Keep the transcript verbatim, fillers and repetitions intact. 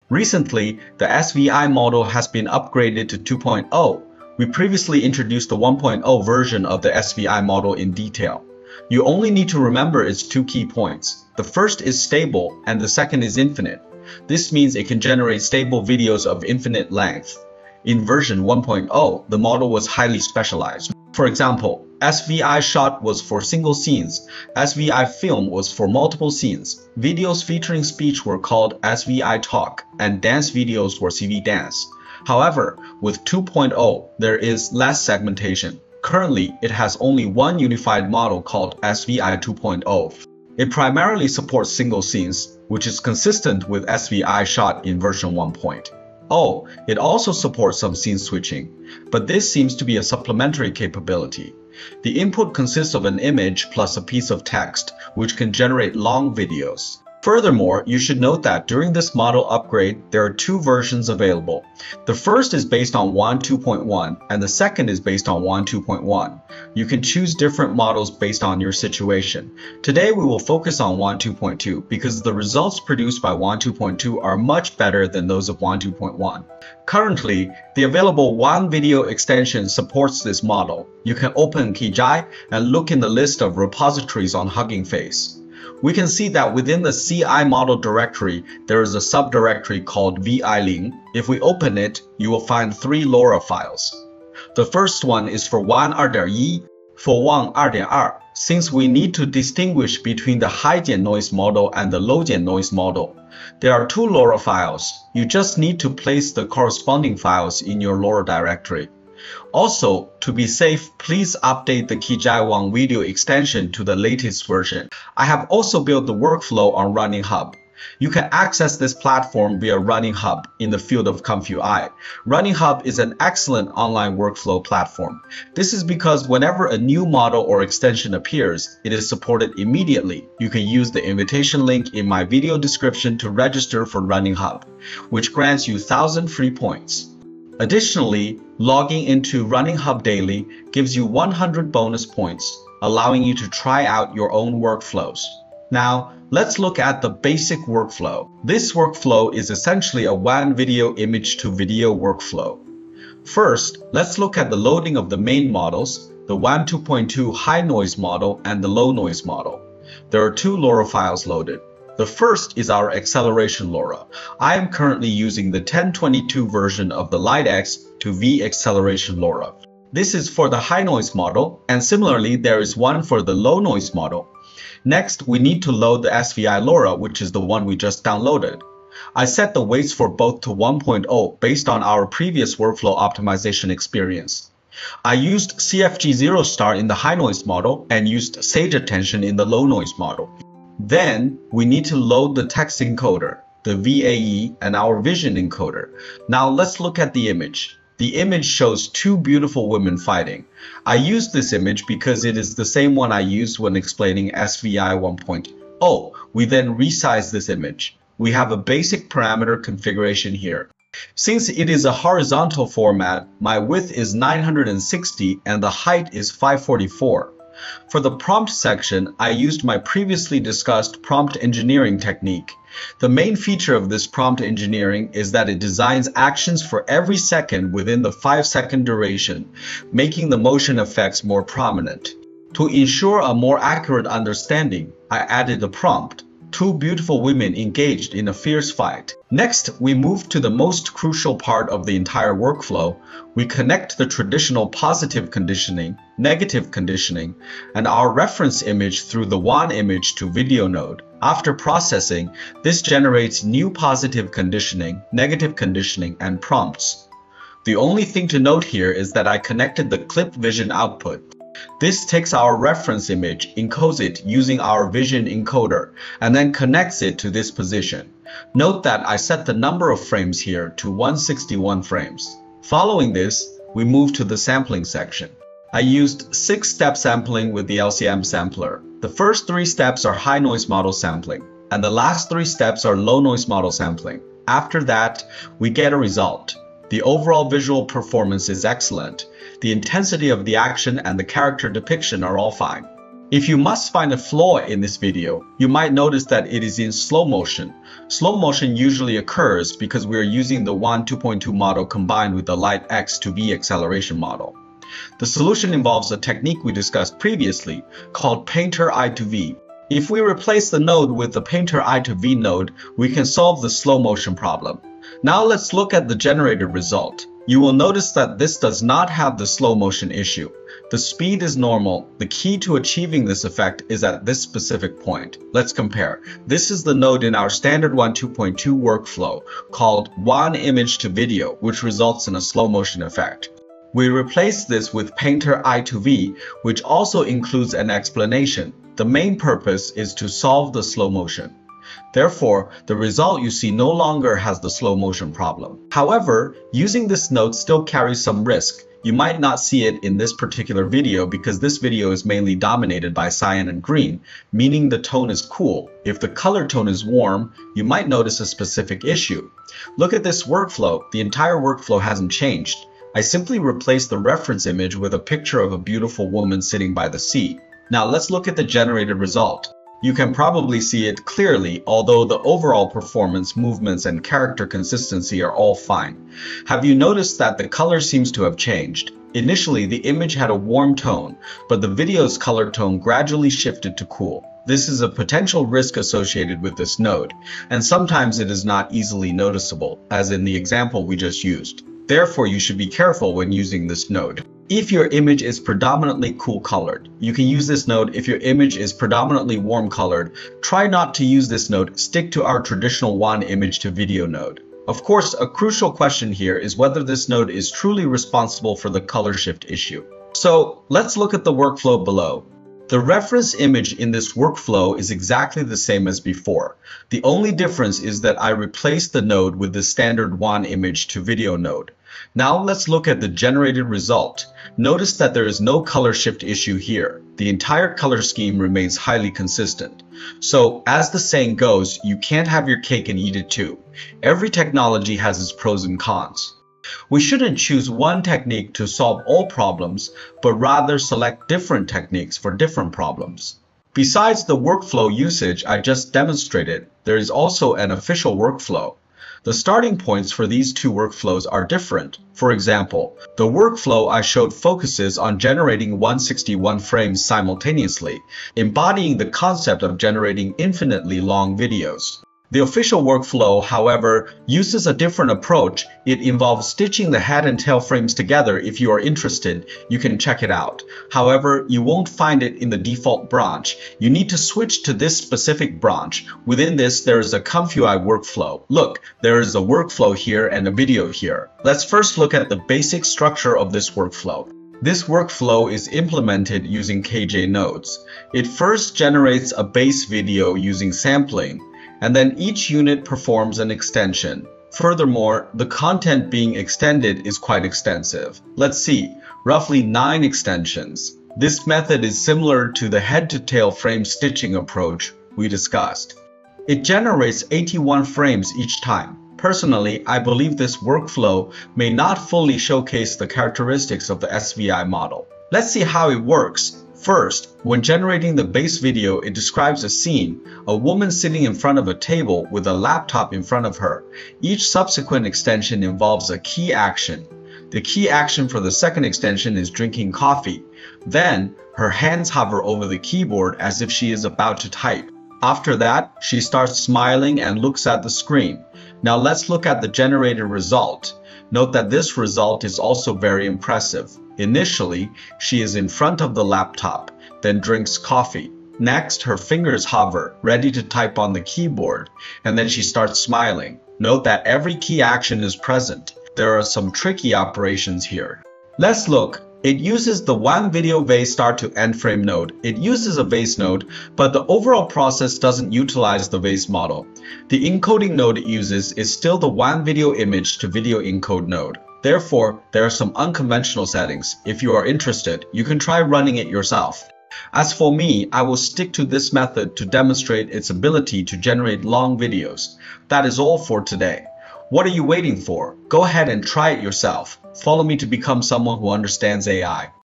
Recently, the S V I model has been upgraded to two point oh. We previously introduced the one point oh version of the S V I model in detail. You only need to remember its two key points. The first is stable and the second is infinite. This means it can generate stable videos of infinite length. In version one point oh, the model was highly specialized. For example, S V I shot was for single scenes, S V I film was for multiple scenes, videos featuring speech were called S V I talk, and dance videos were C V dance. However, with two point oh, there is less segmentation. Currently, it has only one unified model called S V I two point oh. It primarily supports single scenes, which is consistent with S V I shot in version one point oh. It also supports some scene switching, but this seems to be a supplementary capability. The input consists of an image plus a piece of text, which can generate long videos. Furthermore, you should note that during this model upgrade, there are two versions available. The first is based on one point two point one, and the second is based on one point two point one. You can choose different models based on your situation. Today, we will focus on one point two point two because the results produced by one point two point two are much better than those of one point two point one. Currently, the available one video extension supports this model. You can open Kijai and look in the list of repositories on Hugging Face. We can see that within the C I model directory, there is a subdirectory called V I ling. If we open it, you will find three LoRA files. The first one is for one point two point one, for one point two point two, since we need to distinguish between the high-gain noise model and the low-gain noise model. There are two LoRA files. You just need to place the corresponding files in your LoRA directory. Also, to be safe, please update the Kijai one video extension to the latest version. I have also built the workflow on Running Hub. You can access this platform via Running Hub in the field of ComfyUI. Running Hub is an excellent online workflow platform. This is because whenever a new model or extension appears, it is supported immediately. You can use the invitation link in my video description to register for Running Hub, which grants you one thousand free points. Additionally, logging into Running Hub daily gives you one hundred bonus points, allowing you to try out your own workflows. Now, let's look at the basic workflow. This workflow is essentially a one video image to video workflow. First, let's look at the loading of the main models, the one point two point two high noise model and the low noise model. There are two LoRA files loaded. The first is our acceleration LoRA. I am currently using the ten twenty-two version of the Light X two V acceleration LoRA. This is for the high noise model, and similarly there is one for the low noise model. Next, we need to load the S V I LoRA, which is the one we just downloaded. I set the weights for both to one point oh based on our previous workflow optimization experience. I used C F G zero star in the high noise model and used Sage Attention in the low noise model. Then, we need to load the text encoder, the V A E, and our vision encoder. Now let's look at the image. The image shows two beautiful women fighting. I used this image because it is the same one I used when explaining S V I one point oh. We then resize this image. We have a basic parameter configuration here. Since it is a horizontal format, my width is nine hundred sixty and the height is five forty-four. For the prompt section, I used my previously discussed prompt engineering technique. The main feature of this prompt engineering is that it designs actions for every second within the five second duration, making the motion effects more prominent. To ensure a more accurate understanding, I added a prompt. Two beautiful women engaged in a fierce fight. Next, we move to the most crucial part of the entire workflow. We connect the traditional positive conditioning, negative conditioning, and our reference image through the one image to video node. After processing, this generates new positive conditioning, negative conditioning, and prompts. The only thing to note here is that I connected the clip vision output. This takes our reference image, encodes it using our vision encoder, and then connects it to this position. Note that I set the number of frames here to one hundred sixty-one frames. Following this, we move to the sampling section. I used six-step sampling with the L C M sampler. The first three steps are high noise model sampling, and the last three steps are low noise model sampling. After that, we get a result. The overall visual performance is excellent. The intensity of the action and the character depiction are all fine. If you must find a flaw in this video, you might notice that it is in slow motion. Slow motion usually occurs because we are using the S V I two point oh model combined with the Light X two V acceleration model. The solution involves a technique we discussed previously called Painter I two V. If we replace the node with the Painter I two V node, we can solve the slow motion problem. Now let's look at the generated result. You will notice that this does not have the slow motion issue. The speed is normal. The key to achieving this effect is at this specific point. Let's compare. This is the node in our standard S V I two point oh workflow called one image to video, which results in a slow motion effect. We replace this with Painter I two V, which also includes an explanation. The main purpose is to solve the slow motion. Therefore, the result you see no longer has the slow motion problem. However, using this node still carries some risk. You might not see it in this particular video because this video is mainly dominated by cyan and green, meaning the tone is cool. If the color tone is warm, you might notice a specific issue. Look at this workflow. The entire workflow hasn't changed. I simply replaced the reference image with a picture of a beautiful woman sitting by the sea. Now let's look at the generated result. You can probably see it clearly, although the overall performance, movements, and character consistency are all fine. Have you noticed that the color seems to have changed? Initially, the image had a warm tone, but the video's color tone gradually shifted to cool. This is a potential risk associated with this node, and sometimes it is not easily noticeable, as in the example we just used. Therefore, you should be careful when using this node. If your image is predominantly cool colored, you can use this node. If your image is predominantly warm colored, try not to use this node. Stick to our traditional one image to video node. Of course, a crucial question here is whether this node is truly responsible for the color shift issue. So let's look at the workflow below. The reference image in this workflow is exactly the same as before. The only difference is that I replaced the node with the standard one image to video node. Now let's look at the generated result. Notice that there is no color shift issue here. The entire color scheme remains highly consistent. So, as the saying goes, you can't have your cake and eat it too. Every technology has its pros and cons. We shouldn't choose one technique to solve all problems, but rather select different techniques for different problems. Besides the workflow usage I just demonstrated, there is also an official workflow. The starting points for these two workflows are different. For example, the workflow I showed focuses on generating one hundred sixty-one frames simultaneously, embodying the concept of generating infinitely long videos. The official workflow, however, uses a different approach. It involves stitching the head and tail frames together. If you are interested, you can check it out. However, you won't find it in the default branch. You need to switch to this specific branch. Within this, there is a ComfyUI workflow. Look, there is a workflow here and a video here. Let's first look at the basic structure of this workflow. This workflow is implemented using Kijai nodes. It first generates a base video using sampling, and then each unit performs an extension. Furthermore, the content being extended is quite extensive. Let's see, roughly nine extensions. This method is similar to the head-to-tail frame stitching approach we discussed. It generates eighty-one frames each time. Personally, I believe this workflow may not fully showcase the characteristics of the S V I model. Let's see how it works. First, when generating the base video, it describes a scene, a woman sitting in front of a table with a laptop in front of her. Each subsequent extension involves a key action. The key action for the second extension is drinking coffee. Then, her hands hover over the keyboard as if she is about to type. After that, she starts smiling and looks at the screen. Now let's look at the generated result. Note that this result is also very impressive. Initially, she is in front of the laptop, then drinks coffee. Next, her fingers hover, ready to type on the keyboard, and then she starts smiling. Note that every key action is present. There are some tricky operations here. Let's look. It uses the one video vase start to end frame node. It uses a vase node, but the overall process doesn't utilize the vase model. The encoding node it uses is still the one video image to video encode node. Therefore, there are some unconventional settings. If you are interested, you can try running it yourself. As for me, I will stick to this method to demonstrate its ability to generate long videos. That is all for today. What are you waiting for? Go ahead and try it yourself. Follow me to become someone who understands A I.